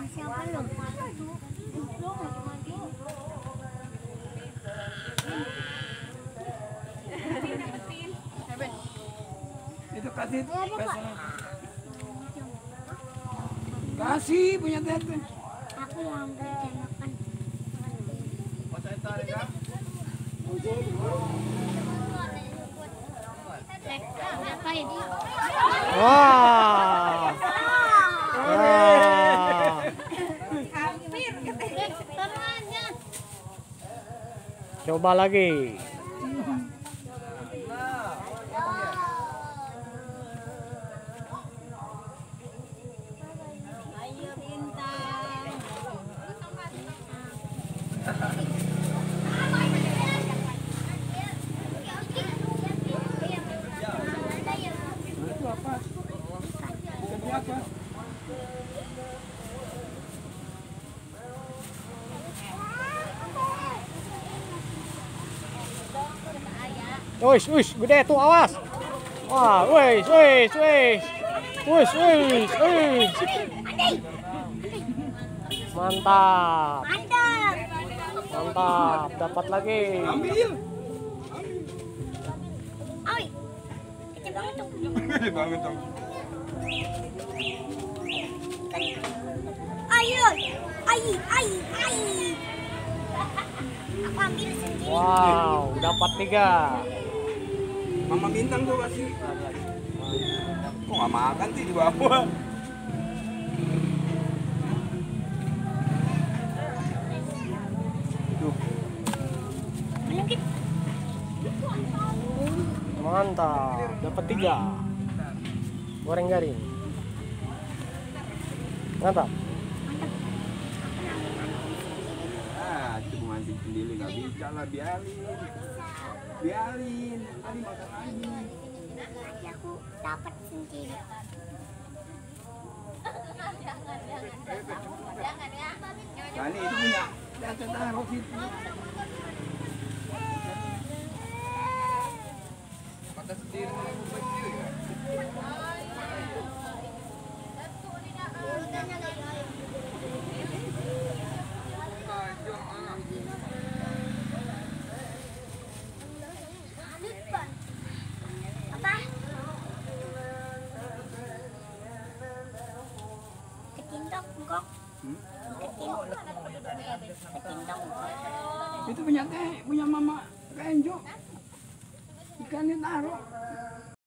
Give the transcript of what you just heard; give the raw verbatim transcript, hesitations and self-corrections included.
Siapa belum? Itu kasih kasih punya tete. Aku yang kerja makan. Wah. Coba lagi. Itu apa? Itu apa? Wis, wis, gede tuh, awas. Wah, wis, wis, wis. Wis, wis, wis. Mantap. Mantap. Mantap, dapat lagi. Ambil. Oi. Kecil banget tuh. Banget dong. Ayo. Ai, ai, ai. Aku ambil sendiri. Wow, dapat tiga. Mama bintang tuh kasih. Kok nggak makan sih di bawah? Tuh. Mantap, dapat tiga. Goreng garing. Mantap. Ah, cuma mancing sendiri nggak bisa lah, biarin. Biarin, tadi makan lagi. Nanti aku dapat sendiri. Nah, ini itu punya. Kita taruh situ. Makan sendiri, sendiri ya. Apa? Ketindok, kok. Hmm? Ketindok. Ketindok. Itu punya teh, punya mama Kenjo. Ikannya taruh.